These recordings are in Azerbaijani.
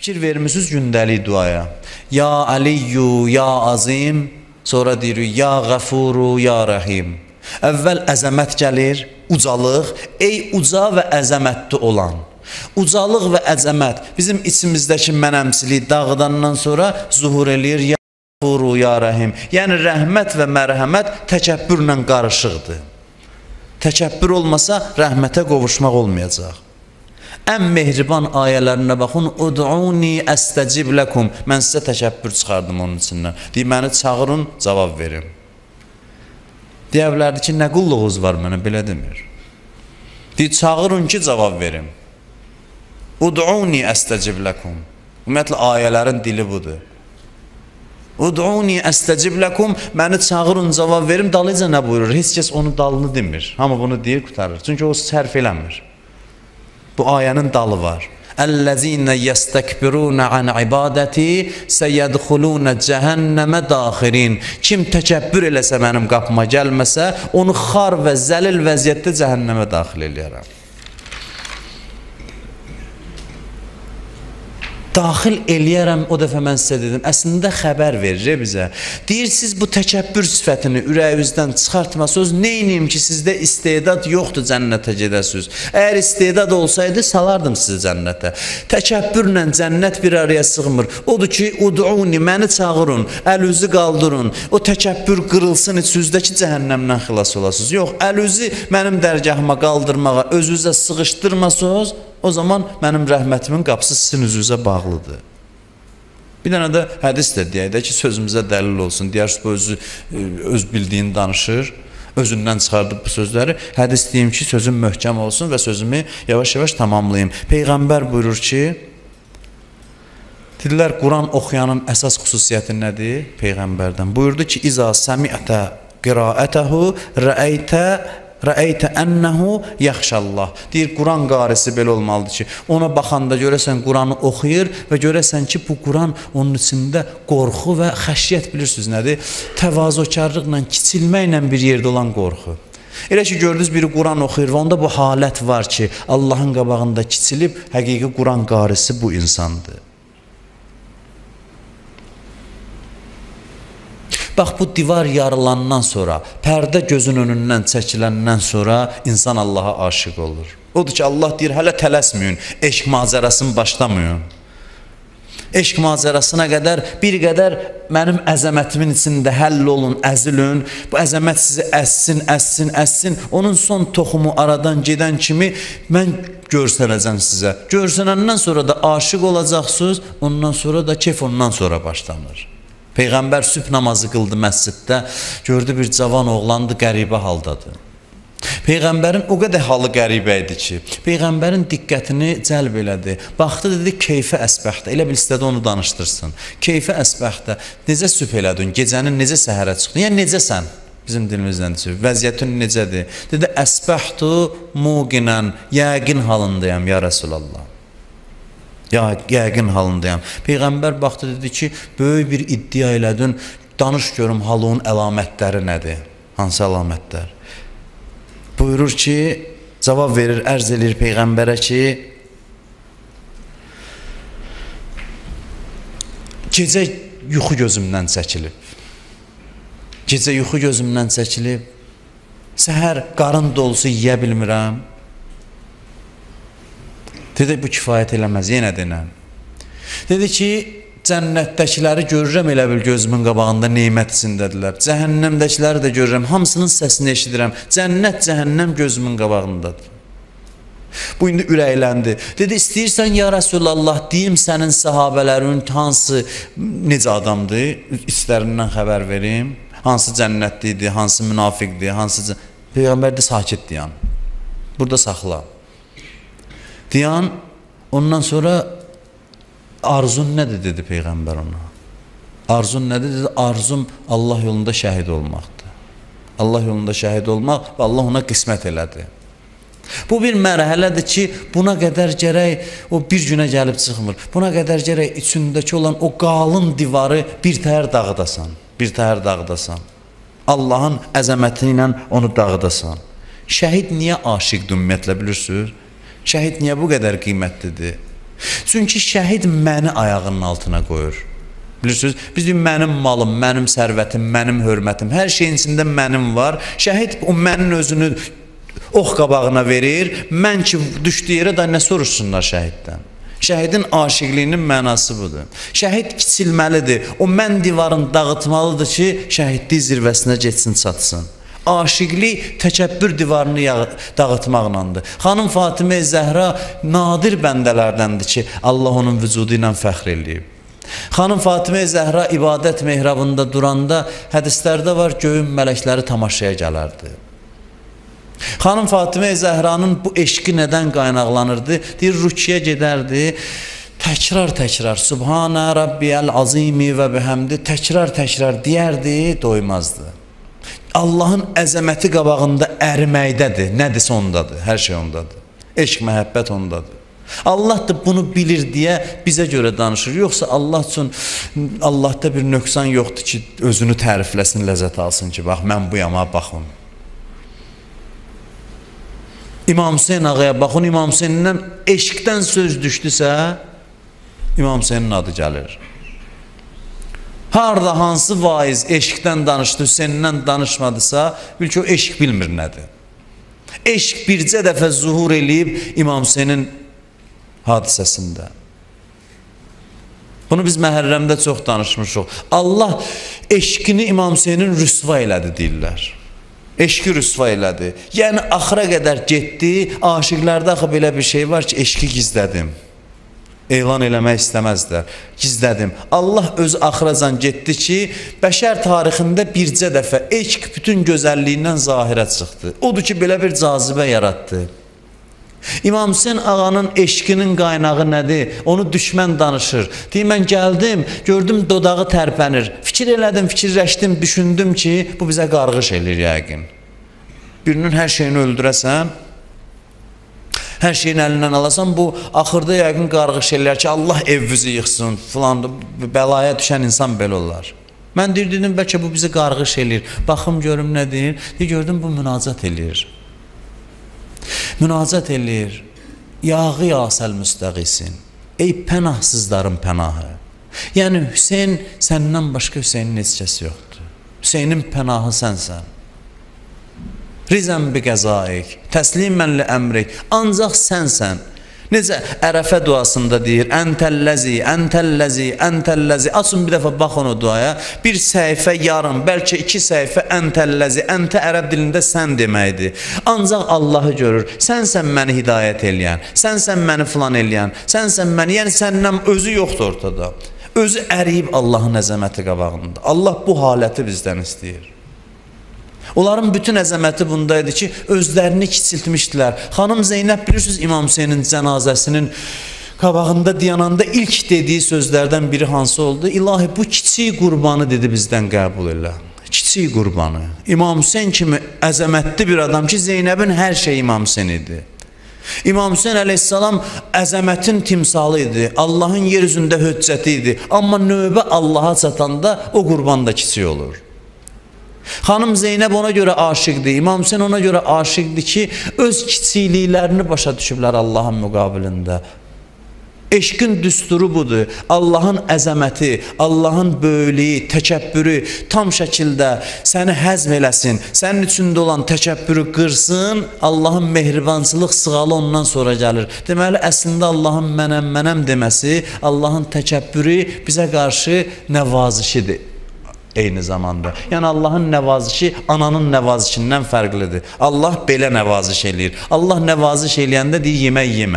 Fikir vermişsiniz gündəlik duaya. Ya Aliyyu, ya Azim, sonra deyirik ya Gafuru, ya Rahim. Əvvəl əzəmət gəlir, ucalıq, ey uca və əzəmətli olan. Ucalıq və əzəmət bizim içimizdəki mənəmçilik dağıdandan sonra zuhur eləyir, ya Gafuru, ya Rahim. Yəni rəhmət və mərhəmət təkəbbürlə qarışıqdır. Təkəbbür olmasa rəhmətə qovuşmaq olmayacaq. Ən mehriban ayələrinə baxın. Ud'uni əstəcib ləkum. Mən sizə təkəbbür çıxardım onun içindən. Deyir, məni çağırın, cavab verim. Deyə bilərdi ki, nə qulluğunuz var mənə, belə demir. Deyir, çağırın ki, cavab verim. Ud'uni əstəcib ləkum. Ümumiyyətlə, ayələrin dili budur. Ud'uni əstəcib ləkum. Məni çağırın, cavab verim. Dalıca nə buyurur? Heç kəs onun dalını demir. Hamı bunu deyir, qutarır. Çünki o sərf eləmir. Bu ayənin dalı var. Əl-ləzīnə yəstəkbirunə an ibadəti səyədxulunə cəhənnəmə daxirin. Kim təkəbbür eləsə mənim qapıma gəlməsə, onu xar və zəlil vəziyyətdə cəhənnəmə daxil eləyərəm. Daxil eləyərəm, o dəfə mən sizə dedim, əslində xəbər verir bizə. Deyirsiniz, bu təkəbbür sifətini ürəyinizdən çıxartmasınız, neyniyim ki, sizdə istedad yoxdur cənnətə gedəsiniz. Əgər istedad olsaydı, salardım sizi cənnətə. Təkəbbürlə cənnət bir araya sığmır. Odur ki, ud'uni, məni çağırın, əlüzü qaldırın, o təkəbbür qırılsın, içinizdəki cəhənnəmdən xilas olasınız. Yox, əlüzü mənim dərgahıma qaldırmağa, özünüzə sıxışdırmasınız, o zaman mənim rəhmətimin qapısı sizin üzünüzə bağlıdır. Bir dənə də hədis də deyək də ki, sözümüzə dəlil olsun. Deyər, bu öz bildiyini danışır, özündən çıxardıb bu sözləri. Hədis deyim ki, sözüm möhkəm olsun və sözümü yavaş-yavaş tamamlayayım. Peyğəmbər buyurur ki, dedilər, Quran oxuyanın əsas xüsusiyyəti nədir? Peyğəmbərdən buyurdu ki, İza səmi'tə qiraətəhu rəəytə ənəhu yaxşallah. Deyir, Quran qarisi belə olmalıdır ki, ona baxanda görəsən Quranı oxuyur və görəsən ki, bu Quran onun içində qorxu və xəşiyyət, bilirsiniz nədir? Təvazökarlıqla, kiçilməklə bir yerdə olan qorxu. Elə ki, gördünüz, biri Quran oxuyur və onda bu halət var ki, Allahın qabağında kiçilib, həqiqi Quran qarisi bu insandır. Bax, bu divar yarılandan sonra, pərdə gözün önündən çəkiləndən sonra insan Allaha aşiq olur. Odur ki, Allah deyir, hələ tələsməyin, eşq macərasını başlamayın. Eşq macərasına qədər, bir qədər mənim əzəmətimin içində həll olun, əzilün. Bu əzəmət sizi əssin, əssin, əssin. Onun son toxumu aradan gedən kimi mən görsənəcəm sizə. Görsənəndən sonra da aşiq olacaqsınız, ondan sonra da keyf ondan sonra başlanır. Peyğəmbər sübh namazı qıldı məsciddə, gördü bir cavan oğlandı, qəribə haldadır. Peyğəmbərin o qədər halı qəribə idi ki, Peyğəmbərin diqqətini cəlb elədi. Baxdı, dedi, keyfə əsbəxdə, elə bil istədi onu danışdırsın. Keyfə əsbəxdə, necə sübh elədin, gecənin necə səhərə çıxdın, yəni necəsən? Bizim dilimizdən deyir, vəziyyətin necədir? Dedi, əsbəxtu muqinən, yəqin halındayam, ya Rəsulallah. Yəqin halındayam. Peyğəmbər baxdı, dedi ki, böyük bir iddia elədin, danış görüm halının əlamətləri nədir? Hansı əlamətlər? Buyurur ki, cavab verir, ərz edir Peyğəmbərə ki, gecə yuxu gözümdən çəkilib. Gecə yuxu gözümdən çəkilib. Səhər qarın dolusu yiyə bilmirəm. Dedi, bu kifayət eləməz, yenə denəm. Dedi ki, cənnətdəkiləri görürəm elə bil gözümün qabağında neymət içindədirlər. Cəhənnəmdəkiləri də görürəm, hamısının səsini eşidirəm. Cənnət, cəhənnəm gözümün qabağındadır. Bu indi ürəkləndi. Dedi, istəyirsən ya Rəsulallah, deyim sənin səhabələrin hansı, necə adamdır, içlərindən xəbər verim. Hansı cənnətlidir, hansı münafiqdir, hansı... Peyğəmbər də sakit deyən. Burada saxla. Deyən, ondan sonra arzun nədir, dedi Peyğəmbər ona. Arzun nədir, dedi, arzum Allah yolunda şəhid olmaqdır. Allah yolunda şəhid olmaq və Allah ona qismət elədi. Bu bir mərhələdir ki, buna qədər gərək, o bir günə gəlib çıxmır, buna qədər gərək içindəki olan o qalın divarı bir təhər dağıdasan, bir təhər dağıdasan. Allahın əzəməti ilə onu dağıdasan. Şəhid niyə aşiqdir ümumiyyətlə, bilirsiniz? Şəhid niyə bu qədər qiymətlidir? Çünki şəhid məni ayağının altına qoyur. Bilirsiniz, biz deyim, mənim malım, mənim sərvətim, mənim hörmətim, hər şeyin içində mənim var. Şəhid o mənin özünü ox qabağına verir. Mən ki, düşdüyü yerə da nə soruşsunlar şəhiddən? Şəhidin aşiqliyinin mənası budur. Şəhid kiçilməlidir. O mən divarını dağıtmalıdır ki, şəhidlik zirvəsinə geçsin, çatsın. Aşiqlik təkəbbür divarını dağıtmaqlandır. Xanım Fatimə Zəhra nadir bəndələrdəndir ki, Allah onun vücudu ilə fəxr eləyib. Xanım Fatimə Zəhra ibadət mehrabında duranda hədislərdə var, göyün mələkləri tamaşaya gələrdi. Xanım Fatimə Zəhranın bu eşqi nədən qaynaqlanırdı? Deyir, rükiyə gedərdi, təkrar Subhanə Rabbiyəl azimi və bihəmdi, təkrar deyərdi, doymazdı. Allahın əzəməti qabağında əriməkdədir, nədirsə ondadır, hər şey ondadır. Eşq, məhəbbət ondadır. Allah da bunu bilir deyə bizə görə danışır. Yoxsa Allah üçün Allahda bir nöqsan yoxdur ki, özünü tərifləsin, ləzzət alsın ki, bax, mən buyama, baxın. İmam Hüseyin ağaya baxın, İmam Hüseynindən eşqdən söz düşdüsə, İmam Hüseynin adı gəlir. Harada hansı vaiz eşqdən danışdı, Hüseynindən danışmadısa, bil ki, o eşq bilmir nədir. Eşq bircə dəfə zuhur eləyib İmam Hüseynin hadisəsində. Bunu biz Məhərrəmdə çox danışmışıq. Allah eşqini İmam Hüseynin rüsva elədi deyirlər. Eşqi rüsva elədi. Yəni, axıra qədər getdi, aşiqlərdə axı belə bir şey var ki, eşqi gizlədim. Elan eləmək istəməzlər. Gizlədim. Allah öz axıracan getdi ki, bəşər tarixində bircə dəfə eşq bütün gözəlliyindən zahirə çıxdı. Odur ki, belə bir cazibə yaratdı. İmam Hüseyin ağanın eşqinin qaynağı nədir? Onu düşmən danışır. Deyir, mən gəldim, gördüm dodağı tərpənir. Fikir elədim, fikirləşdim, düşündüm ki, bu bizə qarğış eləyir yəqin. Birinin hər şeyini öldürəsən, hər şeyin əlindən alasan, bu axırda yəqin qarğış eləyər ki, Allah evvüzü yıxsın, filan, bəlaya düşən insan belə olar. Mən dedim, bəlkə bu bizi qarğış eləyir. Baxım, görüm nə deyir? Deyir, gördüm, bu münacat eləyir. Münacat eləyir. Yağı yasəl müstəqisin. Ey pənahsızların pənahı. Yəni, Hüseyin, səndən başqa Hüseynin heç kəsi yoxdur. Hüseynin pənahı sənsən. Rizən bi qəzaik, təslimən li əmrik. Ancaq sənsən. Necə Ərəfə duasında deyir, əntəlləzi, əntəlləzi, əntəlləzi. Açın bir dəfə baxın o duaya. Bir səhifə yarım, bəlkə 2 səhifə əntəlləzi. Əntə ərəb dilində sən deməkdir. Ancaq Allahı görür. Sənsən məni hidayət eləyən, sənsən məni filan eləyən, sənsən məni, yəni səndən özü yoxdur ortada. Özü əriyib Allahın əzəməti qabağında. Allah bu haləti bizdən istəyir. Onların bütün əzəməti bundaydı ki, özlərini kiçiltmişdilər. Xanım Zeynəb, bilirsiniz, İmam Hüseynin cənazəsinin qabağında dayananda ilk dediyi sözlərdən biri hansı oldu? İlahi, bu kiçik qurbanı dedi bizdən qəbul elə. Kiçik qurbanı. İmam Hüseyin kimi əzəmətli bir adam ki, Zeynəbin hər şeyi İmam Hüseyin idi. İmam Hüseyin əleyhissalam əzəmətin timsalı idi. Allahın yer üzündə höccəti idi. Amma növbə Allaha çatanda o qurban da kiçik olur. Xanım Zeynəb ona görə aşiqdir, İmam Hüseyin ona görə aşiqdir ki, öz kiçikliklərini başa düşüblər Allahın müqabilində. Eşqin düsturu budur. Allahın əzəməti, Allahın böyüklüyü, təkəbbürü tam şəkildə səni həzm eləsin, sənin içində olan təkəbbürü qırsın, Allahın mehribançılıq sığalı ondan sonra gəlir. Deməli, əslində Allahın mənəm deməsi, Allahın təkəbbürü bizə qarşı nəvazişidir. Eyni zamanda. Yəni, Allahın nəvazişi ananın nəvazişindən fərqlidir. Allah belə nəvaziş eləyir. Allah nəvaziş eləyəndə deyir, yemək yemə.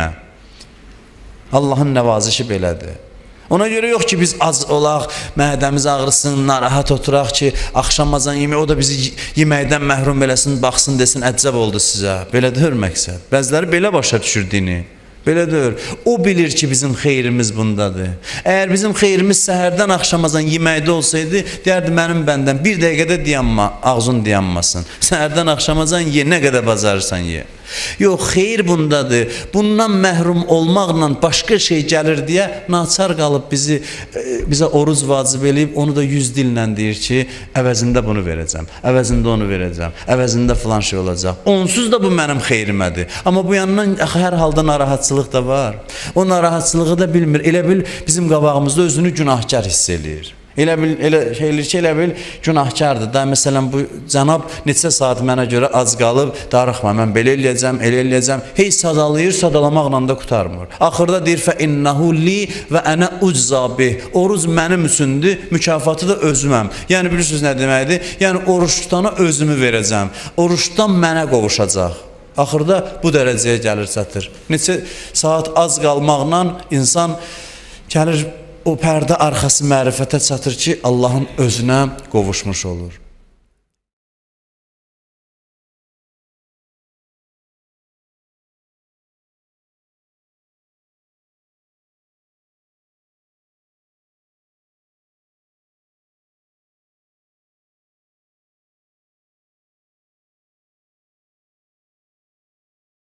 Allahın nəvazişi belədir. Ona görə yox ki, biz az olaq, mədəmiz ağrısın, narahat oturaq ki, axşamazan yemək, o da bizi yeməkdən məhrum eləsin, baxsın, desin, əcəb oldu sizə. Belə deyir məqsəd. Bəziləri belə başa düşür dini. Belə deyir. O bilir ki, bizim xeyrimiz bundadır. Əgər bizim xeyrimiz səhərdən axşamazan yeməkdə olsaydı, deyərdi, mənim bəndən bir dəqiqədə dayanma, ağzın dayanmasın. Səhərdən axşamazan ye, nə qədər bacarırsan ye. Yox, xeyir bundadır. Bundan məhrum olmaqla başqa şey gəlir deyə naçar qalıb bizə oruz vacib eləyib, onu da 100 dillə deyir ki, əvəzində bunu verəcəm, əvəzində onu verəcəm, əvəzində filan şey olacaq. Onsuz da bu mənim xeyrimədir. Amma bu yandan hər halda narahatçılıq da var. O narahatçılığı da bilmir. Elə bil bizim qabağımızda özünü günahkar hiss eləyir. Elə bil günahkardır da. Məsələn, bu cənab neçə saat mənə görə az qalıb, darıxma, mən belə eləyəcəm, elə eləyəcəm. Hey sadalayır, sadalamaqla da qutarmır. Axırda deyir, fə innəhu li və ənə uczabih. Oruz mənim üçündür, mükafatı da özüməm. Yəni, bilirsiniz nə deməkdir? Yəni, oruç tutana özümü verəcəm. Oruçdan mənə qovuşacaq. Axırda bu dərəcəyə gəlir, çatır. Neçə saat az qalmaqla insan gəlir, o pərdə arxası mərifətə çatır ki, Allahın özünə qovuşmuş olur.